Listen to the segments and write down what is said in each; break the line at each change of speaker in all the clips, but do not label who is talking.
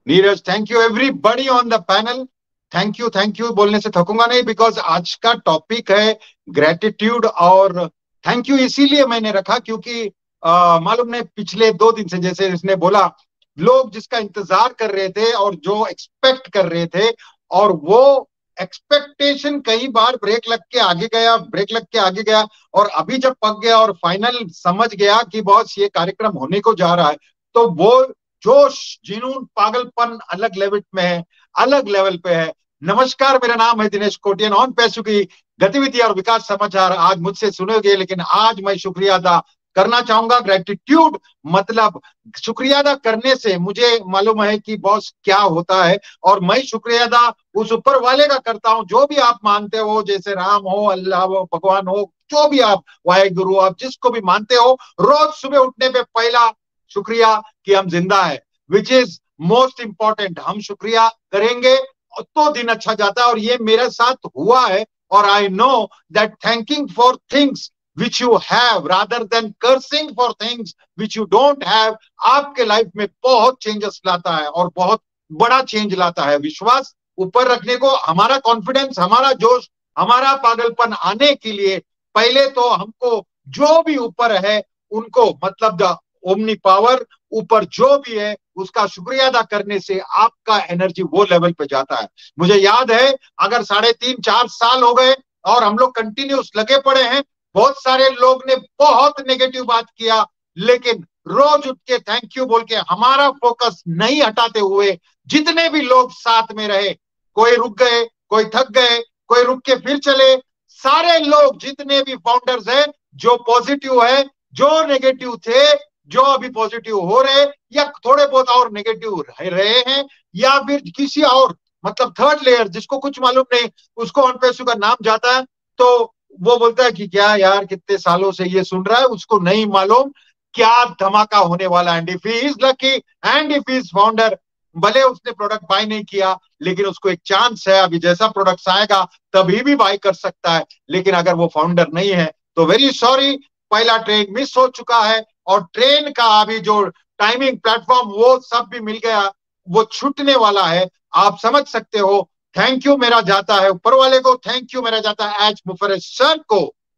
Neeraj, thank you everybody on the panel. Thank you बोलने से थकूंगा नहीं, बिकॉज आज का टॉपिक है ग्रेटिट्यूड। और थैंक यू इसीलिए मैंने रखा क्योंकि मालूम नहीं, पिछले 2 दिन से जैसे इसने बोला, लोग जिसका इंतजार कर रहे थे और जो एक्सपेक्ट कर रहे थे, और वो एक्सपेक्टेशन कई बार ब्रेक लग के आगे गया, ब्रेक लग के आगे गया, और अभी जब पक गया और फाइनल समझ गया कि बॉस ये कार्यक्रम होने को जा रहा है, तो वो जोश, जुनून, पागलपन अलग लेवल में है, अलग लेवल पे है। नमस्कार, मेरा नाम है दिनेश कोटियन। ऑन पैसों की गतिविधि और विकास समाचार आज मुझसे सुनोगे, लेकिन आज मैं शुक्रिया अदा करना चाहूंगा। ग्रेटिट्यूड मतलब शुक्रिया अदा करने से मुझे मालूम है कि बॉस क्या होता है, और मैं शुक्रिया अदा उस ऊपर वाले का करता हूं, जो भी आप मानते हो, जैसे राम हो, अल्लाह हो, भगवान हो, जो भी आप, वाहेगुरु, आप जिसको भी मानते हो। रोज सुबह उठने पे पहला शुक्रिया कि हम जिंदा है, विच इज मोस्ट इंपॉर्टेंट। हम शुक्रिया करेंगे तो दिन अच्छा जाता है, और ये मेरे साथ हुआ है। और I know that thanking for things which you have rather than cursing for things which you don't have, आपके लाइफ में बहुत चेंजेस लाता है और बहुत बड़ा चेंज लाता है। विश्वास ऊपर रखने को, हमारा कॉन्फिडेंस, हमारा जोश, हमारा पागलपन आने के लिए पहले तो हमको जो भी ऊपर है उनको, मतलब द ओमनी पावर, ऊपर जो भी है उसका शुक्रिया अदा करने से आपका एनर्जी वो लेवल पे जाता है। मुझे याद है, अगर 3.5-4 साल हो गए और हम लोग कंटिन्यूस लगे पड़े हैं, बहुत सारे लोग ने बहुत नेगेटिव बात किया, लेकिन रोज उठ के थैंक यू बोल के हमारा फोकस नहीं हटाते हुए जितने भी लोग साथ में रहे, कोई रुक गए, कोई थक गए, कोई रुक के फिर चले, सारे लोग जितने भी फाउंडर्स हैं, जो पॉजिटिव है, जो नेगेटिव थे, जो अभी पॉजिटिव हो रहे, या थोड़े बहुत और नेगेटिव रह रहे हैं, या फिर किसी और, मतलब थर्ड लेयर जिसको कुछ मालूम नहीं, उसको ऑन पैसों का नाम जाता है, तो वो बोलता है कि क्या यार कितने सालों से ये सुन रहा है, उसको नहीं मालूम क्या धमाका होने वाला है। And if he is lucky and if he is founder, भले उसने प्रोडक्ट बाय नहीं किया, लेकिन उसको एक चांस है, अभी जैसा प्रोडक्ट आएगा तभी भी बाय कर सकता है। लेकिन अगर वो फाउंडर नहीं है तो वेरी सॉरी, पहला ट्रेन मिस हो चुका है, और ट्रेन का अभी जो टाइमिंग, प्लेटफॉर्म, वो सब भी मिल गया, वो छूटने वाला है। आप समझ सकते हो। थैंक यू मेरा जाता है ऊपर वाले को, थैंक यू मेरा जाता है एच मुफर्रज सर को।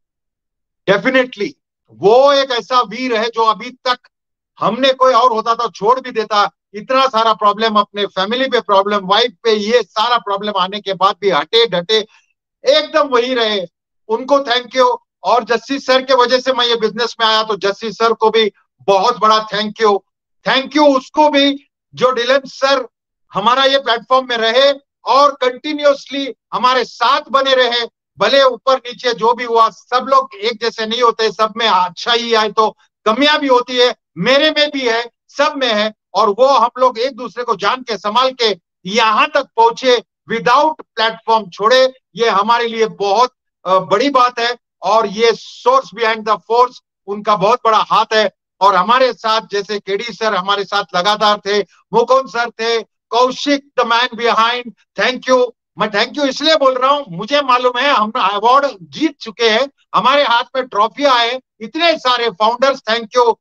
डेफिनेटली वो एक ऐसा वीर है जो अभी तक, हमने कोई और होता तो छोड़ भी देता, इतना सारा प्रॉब्लम, अपने फैमिली पे प्रॉब्लम, वाइफ पे, ये सारा प्रॉब्लम आने के बाद भी हटे डटे एकदम वही रहे। उनको थैंक यू। और जस्सी सर के वजह से मैं ये बिजनेस में आया, तो जस्सी सर को भी बहुत बड़ा थैंक यू। थैंक यू उसको भी जो डिलन सर हमारा ये प्लेटफॉर्म में रहे और कंटिन्यूअसली हमारे साथ बने रहे। भले ऊपर नीचे जो भी हुआ, सब लोग एक जैसे नहीं होते, सब में अच्छा ही आए तो कमियां भी होती है, मेरे में भी है, सब में है, और वो हम लोग एक दूसरे को जान के संभाल के यहां तक पहुंचे विदाउट प्लेटफॉर्म छोड़े। ये हमारे लिए बहुत बड़ी बात है, और ये सोर्स बिहाइंड द फोर्स, उनका बहुत बड़ा हाथ है। और हमारे साथ जैसे केडी सर हमारे साथ लगातार थे, मुकुंद सर थे, Kaushik the man behind, thank you. मैं थैंक यू इसलिए बोल रहा हूं, मुझे मालूम है हम अवार्ड जीत चुके हैं, हमारे हाथ में ट्रॉफियां आए, इतने सारे founders, thank you.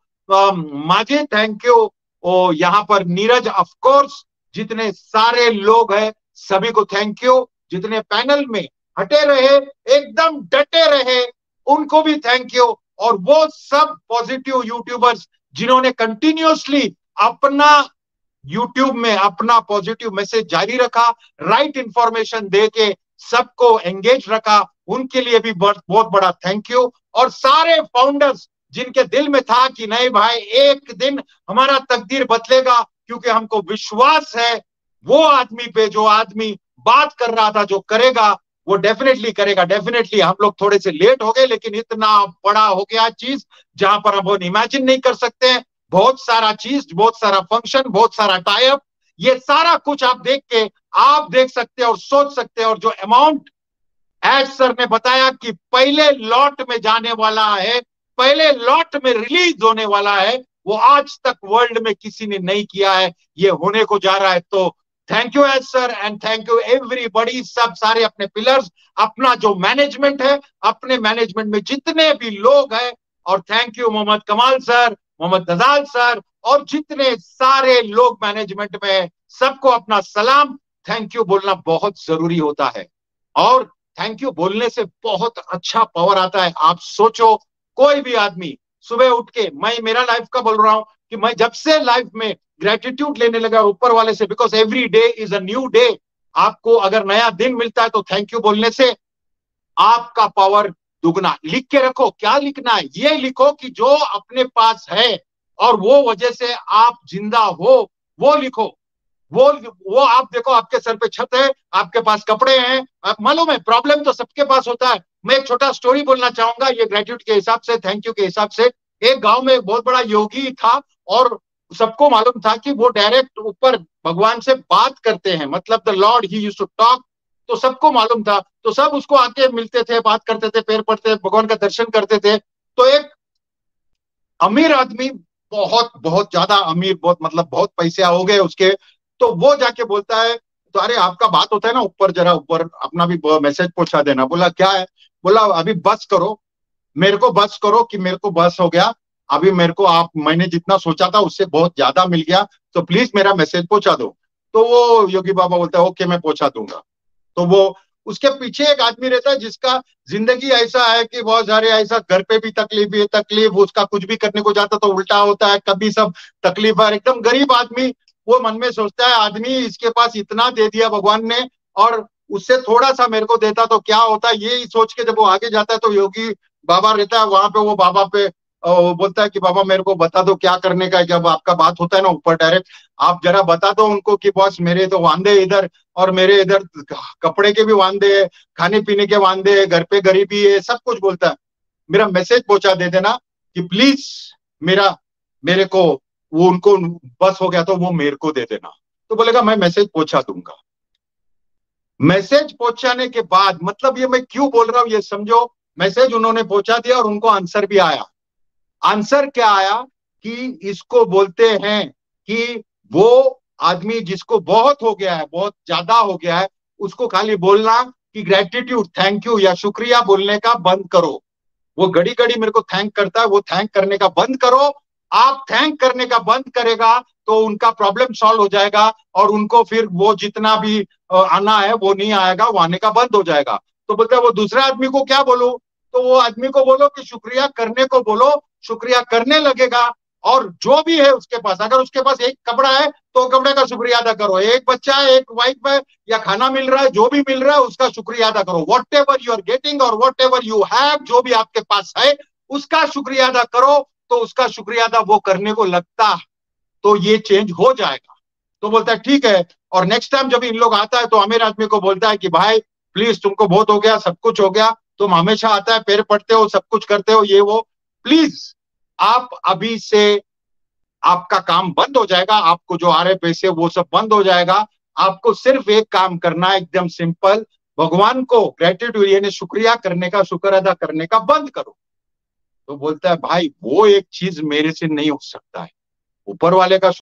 Majid, thank you. यहाँ पर नीरज, ऑफ कोर्स, जितने सारे लोग हैं सभी को थैंक यू। जितने पैनल में हटे रहे, एकदम डटे रहे, उनको भी थैंक यू। और वो सब पॉजिटिव यूट्यूबर्स जिन्होंने कंटिन्यूअसली अपना यूट्यूब में अपना पॉजिटिव मैसेज जारी रखा, राइट इंफॉर्मेशन दे के सबको एंगेज रखा, उनके लिए भी बहुत बड़ा थैंक यू। और सारे फाउंडर्स जिनके दिल में था कि नहीं भाई, एक दिन हमारा तकदीर बदलेगा, क्योंकि हमको विश्वास है वो आदमी पे, जो आदमी बात कर रहा था, जो करेगा वो डेफिनेटली करेगा। डेफिनेटली हम लोग थोड़े से लेट हो गए, लेकिन इतना बड़ा हो गया चीज जहां पर हम इमेजिन नहीं कर सकते हैं। बहुत सारा चीज, बहुत सारा फंक्शन, बहुत सारा टाइप, ये सारा कुछ आप देख के आप देख सकते हैं और सोच सकते हैं। और जो अमाउंट एज सर ने बताया कि पहले लॉट में जाने वाला है, पहले लॉट में रिलीज होने वाला है, वो आज तक वर्ल्ड में किसी ने नहीं किया है, ये होने को जा रहा है। तो thank you AJ sir, and thank you everybody. सब सारे अपने पिलर्स, अपना जो मैनेजमेंट है, अपने मैनेजमेंट में जितने भी लोग हैं, और थैंक यू मोहम्मद कमाल सर, मोहम्मद नजाल सर, और जितने सारे लोग मैनेजमेंट में, सबको अपना सलाम, थैंक यू बोलना बहुत जरूरी होता है। और थैंक यू बोलने से बहुत अच्छा पावर आता है। आप सोचो, कोई भी आदमी सुबह उठ के, मैं मेरा लाइफ का बोल रहा हूं कि मैं जब से लाइफ में ग्रेटिट्यूड लेने लगा ऊपर वाले से, because every day is a new day. आपको अगर नया दिन मिलता है तो थैंक यू बोलने से आपका पावर दुगना। लिख के रखो, क्या लिखना है, ये लिखो कि जो अपने पास है और वो वजह से आप जिंदा हो, वो लिखो। वो आप देखो, आपके सर पे छत है, आपके पास कपड़े हैं, आप मालूम है प्रॉब्लम तो सबके पास होता है। मैं एक छोटा स्टोरी बोलना चाहूंगा ये ग्रेटिट्यूड के हिसाब से, थैंक यू के हिसाब से। एक गांव में एक बहुत बड़ा योगी था, और सबको मालूम था कि वो डायरेक्ट ऊपर भगवान से बात करते हैं, मतलब द लॉर्ड ही यूज्ड टू टॉक। तो सबको मालूम था, तो सब उसको आके मिलते थे, बात करते थे, पैर पड़ते, भगवान का दर्शन करते थे। तो एक अमीर आदमी, बहुत बहुत ज्यादा अमीर, बहुत मतलब बहुत पैसे हो गए उसके, तो वो जाके बोलता है, तो अरे आपका बात होता है ना ऊपर, जरा ऊपर अपना भी मैसेज पहुंचा देना। बोला क्या है? बोला अभी बस करो, मेरे को बस करो कि मेरे को बस हो गया, अभी मेरे को आप, मैंने जितना सोचा था उससे बहुत ज्यादा मिल गया, तो प्लीज मेरा मैसेज पहुंचा दो। तो वो योगी बाबा बोलता है ओके मैं पहुंचा दूंगा। तो वो, उसके पीछे एक आदमी रहता है जिसका जिंदगी ऐसा है कि बहुत सारे ऐसा, घर पे भी तकलीफ ही तकलीफ, उसका कुछ भी करने को जाता तो उल्टा होता है, कभी सब तकलीफ है, एकदम गरीब आदमी। वो मन में सोचता है आदमी इसके पास इतना दे दिया भगवान ने, और उससे थोड़ा सा मेरे को देता तो क्या होता, ये सोच के जब वो आगे जाता है तो योगी बाबा रहता है वहां पे, वो बाबा पे वो बोलता है कि बाबा मेरे को बता दो क्या करने का है। जब आपका बात होता है ना ऊपर डायरेक्ट, आप जरा बता दो उनको कि बॉस मेरे तो वांदे इधर, और मेरे इधर कपड़े के भी वांदे है, खाने पीने के वांदे है, घर पे गरीबी है, सब कुछ बोलता है। मेरा मैसेज पहुंचा दे देना कि प्लीज मेरा, मेरे को, वो उनको बस हो गया तो वो मेरे को दे देना। तो बोलेगा मैं मैसेज पहुंचा दूंगा। मैसेज पहुंचाने के बाद, मतलब ये मैं क्यों बोल रहा हूं ये समझो, मैसेज उन्होंने पहुंचा दिया और उनको आंसर भी आया। आंसर क्या आया कि इसको बोलते हैं कि वो आदमी जिसको बहुत हो गया है, बहुत ज्यादा हो गया है, उसको खाली बोलना कि ग्रेटिट्यूड, थैंक यू या शुक्रिया बोलने का बंद करो। वो घड़ी घड़ी मेरे को थैंक करता है, वो थैंक करने का बंद करो। आप थैंक करने का बंद करेगा तो उनका प्रॉब्लम सॉल्व हो जाएगा, और उनको फिर वो जितना भी आना है वो नहीं आएगा, वो आने का बंद हो जाएगा। तो बोलते हैं वो दूसरे आदमी को क्या बोलो? तो वो आदमी को बोलो कि शुक्रिया करने को बोलो, शुक्रिया करने लगेगा। और जो भी है उसके पास, अगर उसके पास एक कपड़ा है तो कपड़े का शुक्रिया अदा करो, एक बच्चा है, एक वाइफ है, या खाना मिल रहा है, जो भी मिल रहा है उसका शुक्रिया अदा करो। Whatever you are getting और वॉट एवर यू हैव, जो भी आपके पास है उसका शुक्रिया अदा करो। तो उसका शुक्रिया अदा वो करने को लगता, तो ये चेंज हो जाएगा। तो बोलता है ठीक है। और नेक्स्ट टाइम जब इन लोग आता है तो अमीर आदमी को बोलता है कि भाई प्लीज तुमको बहुत हो गया, सब कुछ हो गया, तुम हमेशा आता है, पैर पड़ते हो, सब कुछ करते हो, ये वो, प्लीज आप अभी से आपका काम बंद हो जाएगा, आपको जो आ रहे पैसे वो सब बंद हो जाएगा। आपको सिर्फ एक काम करना है, एकदम सिंपल, भगवान को ग्रेटिट्यूड यानी शुक्रिया करने का, शुक्र अदा करने का बंद करो। तो बोलता है भाई वो एक चीज मेरे से नहीं हो सकता है, ऊपर वाले का